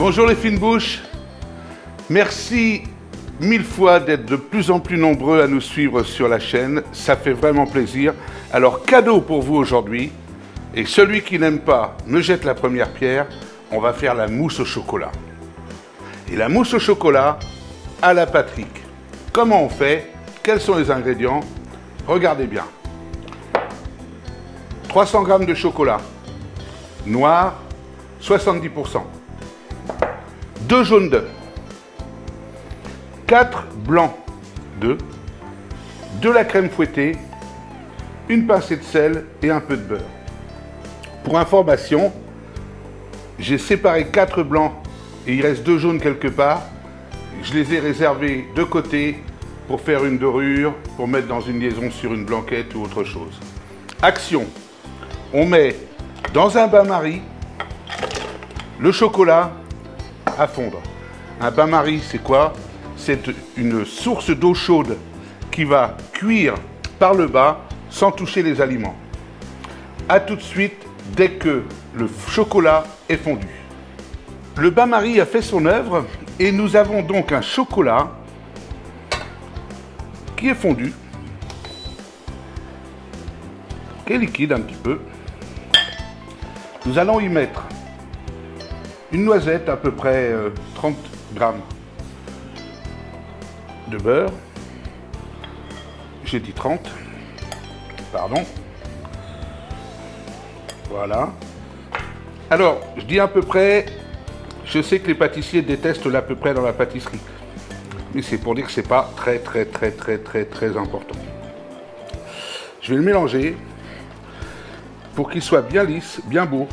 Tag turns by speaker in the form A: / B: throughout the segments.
A: Bonjour les fines bouches, merci mille fois d'être de plus en plus nombreux à nous suivre sur la chaîne, ça fait vraiment plaisir. Alors cadeau pour vous aujourd'hui, et celui qui n'aime pas me jette la première pierre, on va faire la mousse au chocolat. Et la mousse au chocolat à la Patrick. Comment on fait? Quels sont les ingrédients? Regardez bien. 300 g de chocolat noir, 70%. 2 jaunes d'œufs. 4 blancs d'œufs. De la crème fouettée. Une pincée de sel et un peu de beurre. Pour information, j'ai séparé 4 blancs et il reste 2 jaunes quelque part. Je les ai réservés de côté pour faire une dorure, pour mettre dans une liaison sur une blanquette ou autre chose. Action. On met dans un bain-marie le chocolat à fondre. Un bain-marie, c'est quoi? C'est une source d'eau chaude qui va cuire par le bas sans toucher les aliments. A tout de suite dès que le chocolat est fondu. Le bain-marie a fait son œuvre et nous avons donc un chocolat qui est fondu, qui est liquide un petit peu. Nous allons y mettre une noisette, à peu près 30 grammes de beurre. J'ai dit 30, pardon. Voilà. Alors, je dis à peu près, je sais que les pâtissiers détestent l'à peu près dans la pâtisserie. Mais c'est pour dire que c'est pas très important. Je vais le mélanger pour qu'il soit bien lisse, bien beau.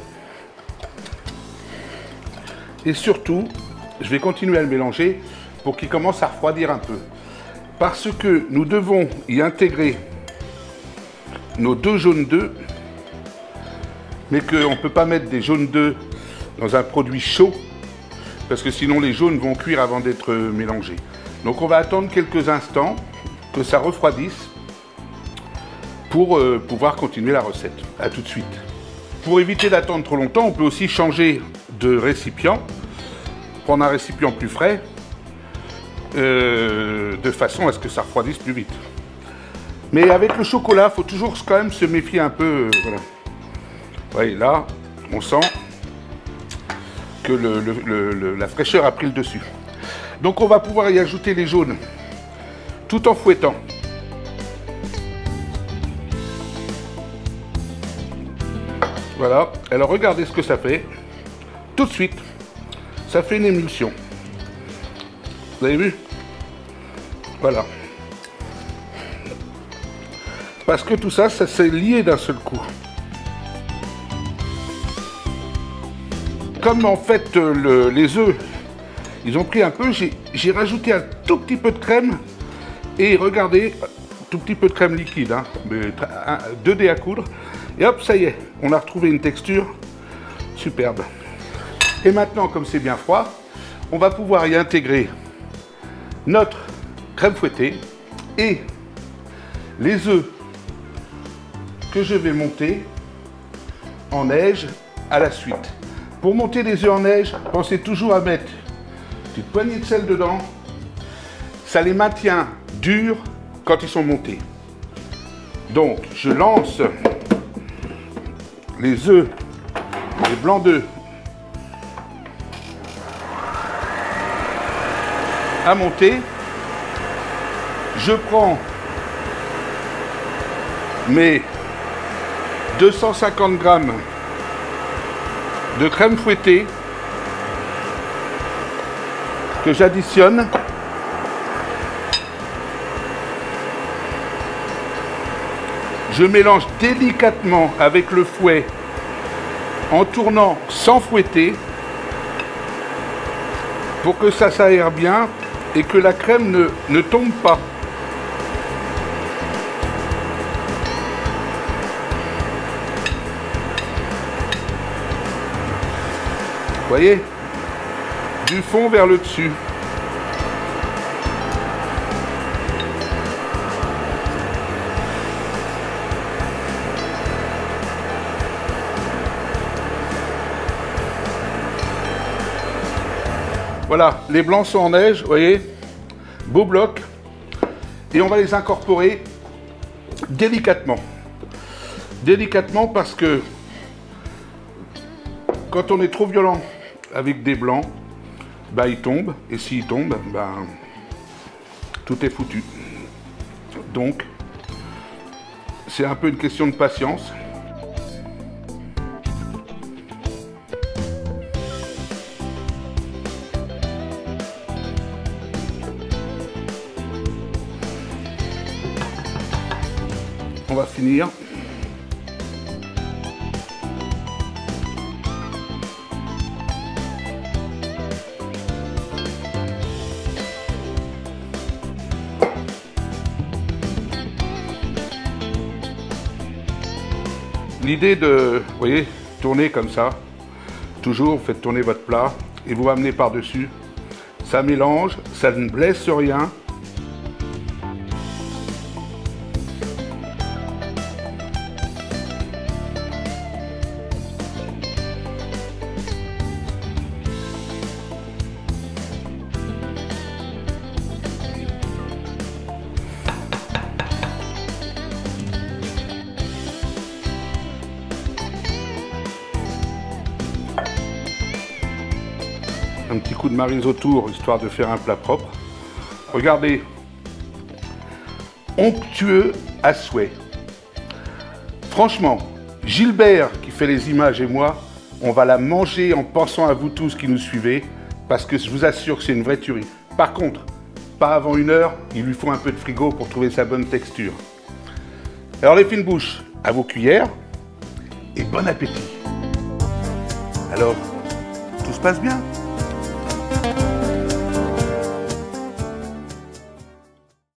A: Et surtout, je vais continuer à le mélanger pour qu'il commence à refroidir un peu. Parce que nous devons y intégrer nos 2 jaunes d'œufs, mais qu'on ne peut pas mettre des jaunes d'œufs dans un produit chaud, parce que sinon les jaunes vont cuire avant d'être mélangés. Donc on va attendre quelques instants que ça refroidisse pour pouvoir continuer la recette. A tout de suite. Pour éviter d'attendre trop longtemps, on peut aussi changer de récipient, prendre un récipient plus frais, de façon à ce que ça refroidisse plus vite. Mais avec le chocolat, il faut toujours quand même se méfier un peu. Voilà. Ouais, là, on sent que la fraîcheur a pris le dessus. Donc on va pouvoir y ajouter les jaunes tout en fouettant. Voilà, alors regardez ce que ça fait. Tout de suite, ça fait une émulsion. Vous avez vu? Voilà. Parce que tout ça, ça s'est lié d'un seul coup. Comme en fait les œufs, ils ont pris un peu, j'ai rajouté un tout petit peu de crème. Et regardez, tout petit peu de crème liquide, hein, 2 dés à coudre. Et hop, ça y est, on a retrouvé une texture superbe. Et maintenant, comme c'est bien froid, on va pouvoir y intégrer notre crème fouettée et les œufs que je vais monter en neige à la suite. Pour monter les œufs en neige, pensez toujours à mettre une petite poignée de sel dedans. Ça les maintient durs quand ils sont montés. Donc, je lance les œufs, les blancs d'œufs à monter. Je prends mes 250 grammes de crème fouettée que j'additionne. Je mélange délicatement avec le fouet en tournant sans fouetter pour que ça s'aère bien et que la crème ne tombe pas. Vous voyez? Du fond vers le dessus. Voilà, les blancs sont en neige, vous voyez, beau bloc. Et on va les incorporer délicatement. Délicatement parce que quand on est trop violent avec des blancs, bah ils tombent. Et s'ils tombent, bah, tout est foutu. Donc, c'est un peu une question de patience. On va finir. L'idée de, vous voyez, tourner comme ça, toujours vous faites tourner votre plat et vous ramenez par-dessus. Ça mélange, ça ne blesse rien. Un petit coup de maryse autour, histoire de faire un plat propre. Regardez, onctueux à souhait. Franchement, Gilbert qui fait les images et moi, on va la manger en pensant à vous tous qui nous suivez, parce que je vous assure que c'est une vraie tuerie. Par contre, pas avant 1 heure, il lui faut un peu de frigo pour trouver sa bonne texture. Alors les fines bouches, à vos cuillères, et bon appétit. Alors, tout se passe bien ?